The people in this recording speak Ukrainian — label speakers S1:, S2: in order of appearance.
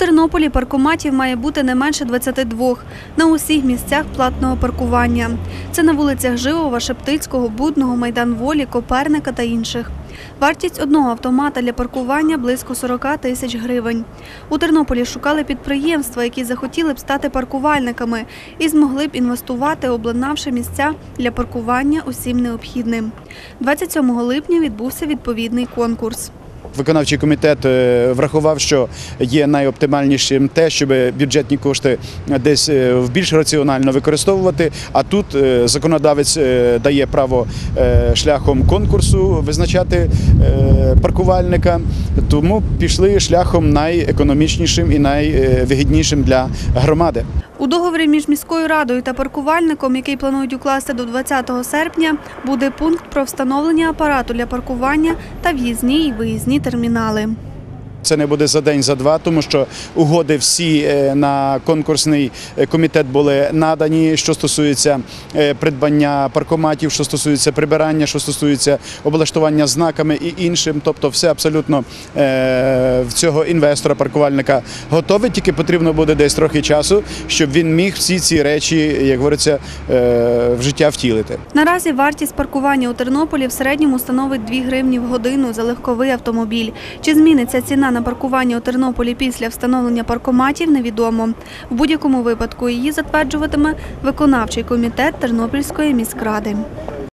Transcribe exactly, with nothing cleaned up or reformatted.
S1: Тернополі паркоматів має бути не менше двадцяти двох на усіх місцях платного паркування. Це на вулицях Живова, Шептицького, Будного, Майдан Волі, Коперника та інших. Вартість одного автомата для паркування – близько сорока тисяч гривень. У Тернополі шукали підприємства, які захотіли б стати паркувальниками і змогли б інвестувати, обладнавши місця для паркування усім необхідним. двадцять сьомого липня відбувся відповідний конкурс.
S2: Виконавчий комітет врахував, що є найоптимальнішим те, щоб бюджетні кошти десь в більш раціонально використовувати, а тут законодавець дає право шляхом конкурсу визначати паркувальника, тому пішли шляхом найекономічнішим і найвигіднішим для громади.
S1: У договорі між міською радою та паркувальником, який планують укласти до двадцятого серпня, буде пункт про встановлення апарату для паркування та в'їзні і виїзні термінали.
S2: Це не буде за день, за два, тому що угоди всі на конкурсний комітет були надані, що стосується придбання паркоматів, що стосується прибирання, що стосується облаштування знаками і іншим. Тобто все абсолютно в цього інвестора-паркувальника готове, тільки потрібно буде десь трохи часу, щоб він міг всі ці речі, як говориться, в життя втілити.
S1: Наразі вартість паркування у Тернополі в середньому становить дві гривні в годину за легковий автомобіль. Чи зміниться ціна на паркування у Тернополі після встановлення паркоматів, невідомо. В будь-якому випадку її затверджуватиме виконавчий комітет Тернопільської міськради.